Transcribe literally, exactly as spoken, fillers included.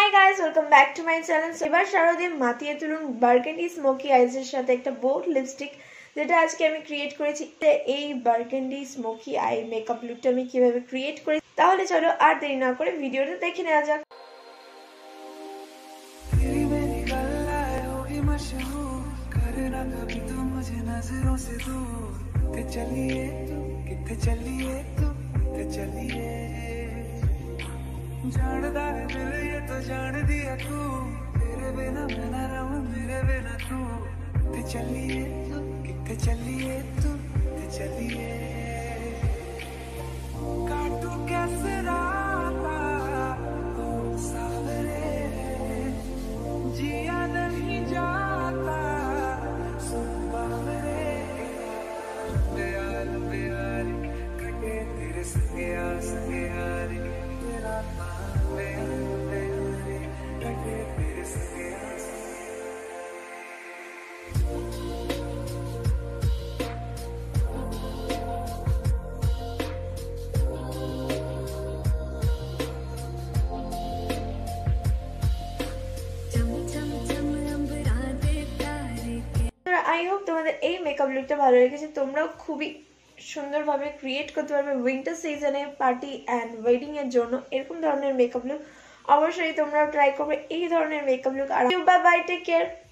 High guys, welcome back to my channel. এবার শারদীপ মাতিয়ে তুলুন বার্গেন্ডি স্মোকি আইজ এর সাথে একটা বোল্ড লিপস্টিক, যেটা আজকে আমি ক্রিয়েট করেছি। এই বার্গেন্ডি স্মোকি আই মেকআপ লুকটা আমি কিভাবে ক্রিয়েট করি, তাহলে চলো আর দেরি না করে ভিডিওটা দেখে নেওয়া যাক। जानदा है दिल ये तो जान दिया तू, तेरे बिना मैं ना रहूं, मेरे बिना तू। किथे चलिए तू, किथे चलिए तू, किथे चलिए। काटू कैसे राता ओ सावरे, जिया नहीं जाता सुन बावरे। बेयार बेयार कटे तेरे संगे आ संगे यारी, तेरा আই হোপ তোমাদের এই মেকআপ লুকটা ভালো লেগেছে। তোমরাও খুবই সুন্দরভাবে ক্রিয়েট করতে পারবে উইন্টার সিজনে পার্টি অ্যান্ড ওয়েডিং এর জন্য এরকম ধরনের মেকআপ লুক। অবশ্যই তোমরাও ট্রাই করবে এই ধরনের মেকআপ লুক। আর বাই বাই, টেক কেয়ার।